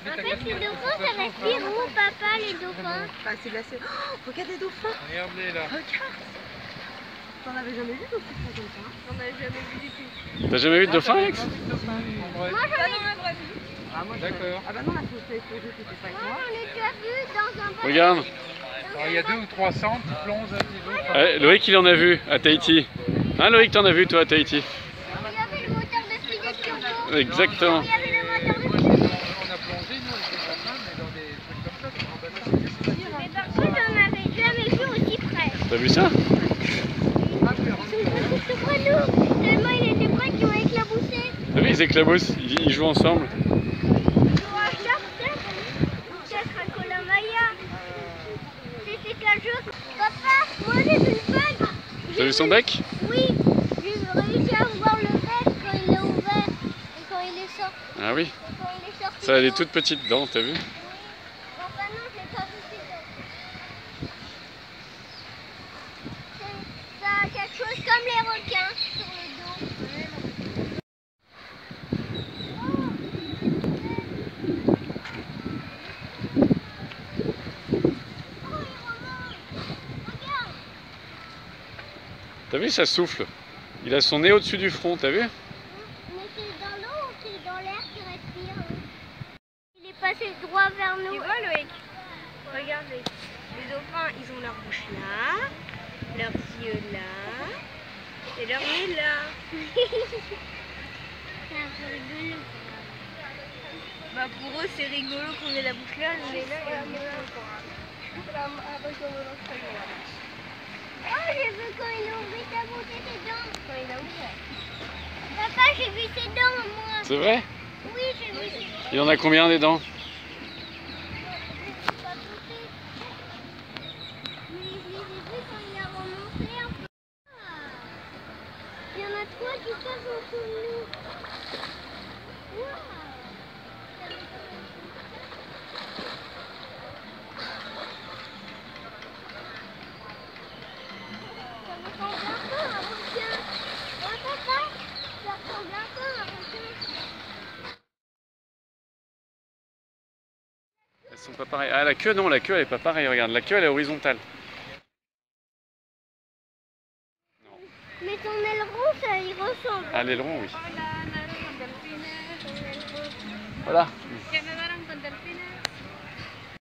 En fait, les dauphins, ça respire où, papa, les dauphins? Bah, c'est glacé. Oh, regarde les dauphins. Regardez là. Regarde. T'en avais jamais vu d'autres dauphins comme ça? J'en ai jamais vu du tout. T'as jamais vu de dauphin, Alex? Moi, j'en ai vu. Ah, moi, D'accord. Ah bah non, la photo c'était pas avec Moi, moi. j'en ai déjà vu dans un bateau. Regarde. Alors, il y a 200 ou 300 qui plongent des Ouais, Loïc, il en a vu à Tahiti. Hein, Loïc, t'en as vu, toi, à Tahiti? Il y avait le moteur de Philippe Kyoto. Exactement. Il y avait le moteur de Philippe. On a plongé, nous, avec les copains, mais dans des trucs comme ça, sur un bateau. Mais par contre, j'en avais jamais vu aussi près. T'as vu ça? Ils sont pas tous près de nous. Tellement il était près qu'ils m'ont éclaboussé. T'as vu, ils éclaboussent, ils jouent ensemble. C'était quel jeu? Papa, moi j'ai vu le bec. T'as vu son bec? Oui, j'ai réussi à voir le bec quand il est ouvert et quand il est sorti. Ah oui. Quand il est sorti. Ça a des toutes petites dents, t'as vu? Enfin non, je l'ai pas vu ses dents. Ça a quelque chose comme les requins sur le dos. T'as vu, ça souffle. Il a son nez au-dessus du front, t'as vu? Mais c'est dans l'eau ou c'est dans l'air qui respire? Il est passé droit vers nous. Tu vois, Loïc? Regarde, les dauphins, ils ont leur bouche là, leurs yeux là, et leur nez là. C'est un peu rigolo. Bah pour eux, c'est rigolo qu'on ait la bouche là, le nez là et le nez là. Oh, j'ai vu quand il a ouvert sa bouche et ses dents. Quand il a ouvert. Papa, j'ai vu ses dents, moi. C'est vrai? Oui, j'ai vu ses dents. Il en a combien des dents? J'ai pas touché. Mais je les ai vus quand il a remonté un peu. Il y en a trois qui passent en dessous de nous. Waouh. Ça ressemble un peu à un requin. Ouais, papa, ça ressemble un peu à un requin. Elles sont pas pareilles. Ah, la queue, non, la queue, elle est pas pareille. Regarde, la queue, elle est horizontale. Mais ton aileron, ça y ressemble. Ah, l'aileron, oui. Hola, nado con delfines. Voilà. Que nadaron con delfines.